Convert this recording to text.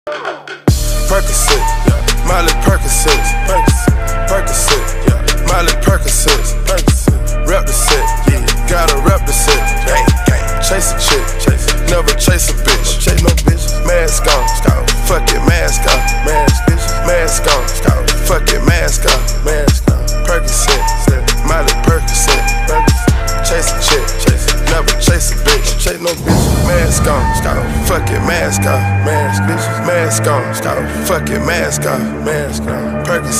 Percocet, yeah. Miley Percocet, Percocet, yeah. Miley Percocet, rep the set, yeah. Gotta rep the set, gang, gang. Chase a chick, never chase a bitch, chase no bitch. Mask on, fuck it, mask on, mask on, fuck it, mask on, Percocet, Miley Percocet, chase a chick, never chase a bitch, chase no bitch. Mask on, fuck it, mask on, mask on, fuck it, mask on, Percocet.